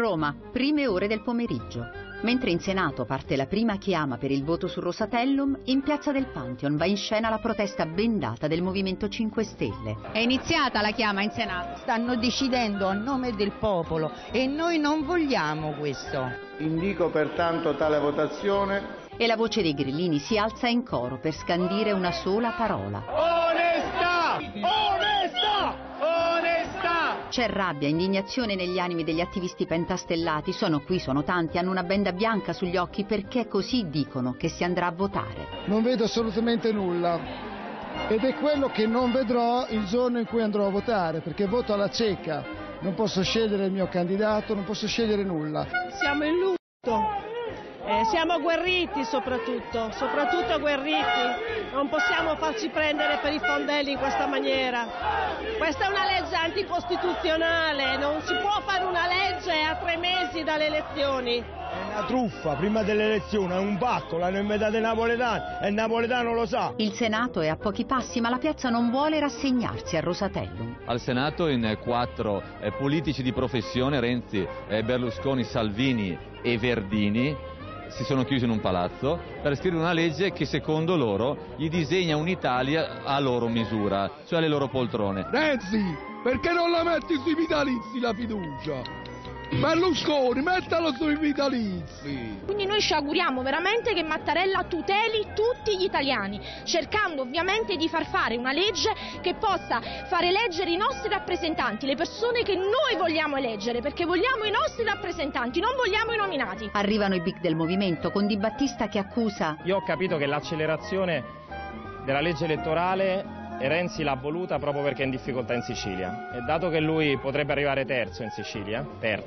Roma, prime ore del pomeriggio. Mentre in Senato parte la prima chiama per il voto su Rosatellum, in piazza del Pantheon va in scena la protesta bendata del Movimento 5 Stelle. È iniziata la chiama in Senato. Stanno decidendo a nome del popolo e noi non vogliamo questo. Indico pertanto tale votazione. E la voce dei grillini si alza in coro per scandire una sola parola. Onestà! Onestà! Onestà! C'è rabbia, indignazione negli animi degli attivisti pentastellati. Sono qui, sono tanti, hanno una benda bianca sugli occhi perché così dicono che si andrà a votare. Non vedo assolutamente nulla ed è quello che non vedrò il giorno in cui andrò a votare, perché voto alla cieca. Non posso scegliere il mio candidato, non posso scegliere nulla. Siamo in lutto. Siamo agguerriti soprattutto agguerriti, non possiamo farci prendere per i fondelli in questa maniera. Questa è una legge anticostituzionale, non si può fare una legge a 3 mesi dalle elezioni. È una truffa, prima delle elezioni, è un pacco, l'hanno inventato i napoletani e il napoletano lo sa. Il Senato è a pochi passi, ma la piazza non vuole rassegnarsi a Rosatellum. Al Senato in 4 politici di professione, Renzi, Berlusconi, Salvini e Verdini, si sono chiusi in un palazzo per scrivere una legge che secondo loro gli disegna un'Italia a loro misura, cioè le loro poltrone. Renzi, perché non la metti sui vitalizi la fiducia? Berlusconi, mettalo sui vitalizi. Quindi noi ci auguriamo veramente che Mattarella tuteli tutti gli italiani, cercando ovviamente di far fare una legge che possa far eleggere i nostri rappresentanti, le persone che noi vogliamo eleggere, perché vogliamo i nostri rappresentanti, non vogliamo i nominati. Arrivano i big del movimento con Di Battista che accusa. Io ho capito che l'accelerazione della legge elettorale Renzi l'ha voluta proprio perché è in difficoltà in Sicilia e dato che lui potrebbe arrivare terzo in Sicilia,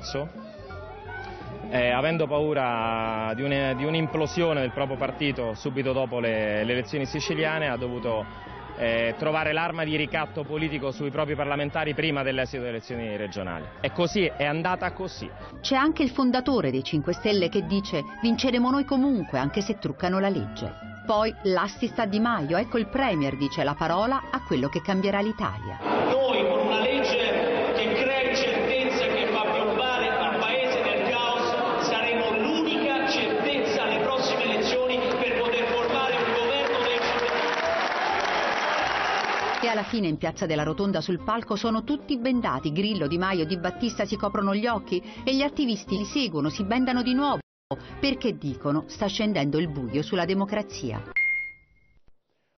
avendo paura di un'implosione del proprio partito subito dopo le elezioni siciliane, ha dovuto trovare l'arma di ricatto politico sui propri parlamentari prima dell'esito delle elezioni regionali. E così, è andata così. C'è anche il fondatore dei 5 Stelle che dice: vinceremo noi comunque, anche se truccano la legge. Poi l'asti sta Di Maio, ecco il Premier dice la parola a quello che cambierà l'Italia. Noi con una legge che crea certezza e che fa piombare il paese nel caos saremo l'unica certezza alle prossime elezioni per poter formare un governo dei cittadini. E alla fine in piazza della Rotonda sul palco sono tutti bendati, Grillo, Di Maio, Di Battista si coprono gli occhi e gli attivisti li seguono, si bendano di nuovo. Perché dicono sta scendendo il buio sulla democrazia.